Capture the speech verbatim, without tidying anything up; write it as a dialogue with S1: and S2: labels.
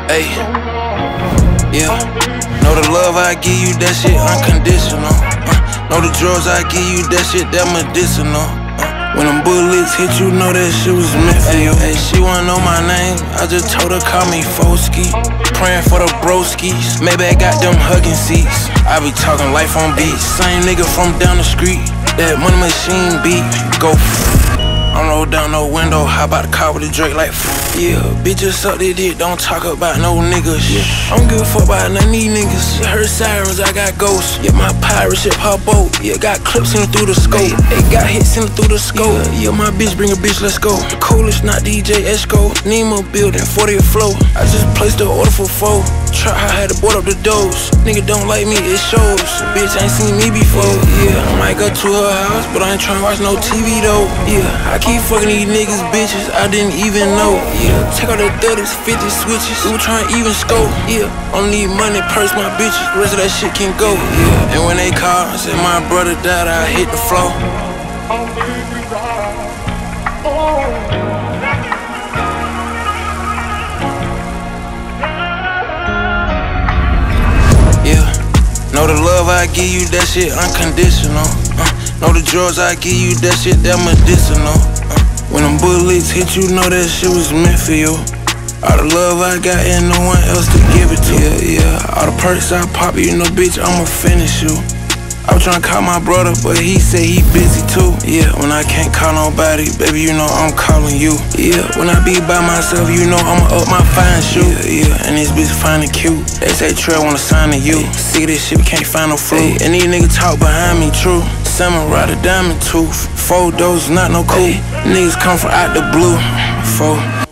S1: Hey, yeah. Know the love I give you, that shit unconditional. Uh, know the drugs I give you, that shit that medicinal. Uh, when them bullets hit you, know that shit was meant for you. Hey, she wanna know my name, I just told her call me Foski. Praying for the broskies, maybe I got them hugging seats. I be talking life on beats, same nigga from down the street. That money machine beat, go. I don't roll down no window, how about the car with the Drake like yeah, bitches suck their dick, don't talk about no niggas. Yeah, I don't give a fuck about none of these niggas. Heard sirens, I got ghosts. Yeah, my pirate ship her boat. Yeah, got clips in through the scope. They got hits in through the scope. Yeah, yeah, my bitch bring a bitch, let's go. The coolest, not D J Esco. Nemo building, fortieth floor. I just placed the order for four. Trap, I had to board up the doors. Nigga don't like me, it shows. Bitch ain't seen me before. Yeah, I might go to her house, but I ain't tryna watch no T V though. Yeah, I keep fucking these niggas, bitches I didn't even know. Yeah, take out the thirties, fifties, switches. We tryna even scope. Yeah, don't need money, purse my bitches. The rest of that shit can go. Yeah, and when they call, say my brother died, I hit the floor. Yeah, know the love I give you, that shit unconditional. Uh, know the drugs I give you, that shit that medicinal. Uh, when them bullets hit you, know that shit was meant for you. All the love I got and no one else to give it to. Yeah, yeah, all the perks I pop, you know, bitch, I'ma finish you. I was tryna call my brother, but he said he busy too. Yeah, when I can't call nobody, baby, you know I'm calling you. Yeah, when I be by myself, you know I'ma up my fine shoe. Yeah, yeah, and this bitch fine and cute. They say Trayle wanna sign to you. See this shit, we can't find no fruit. And these niggas talk behind me, true. Samurai the diamond tooth. Four doses, not no cool. Niggas come from out the blue. Four.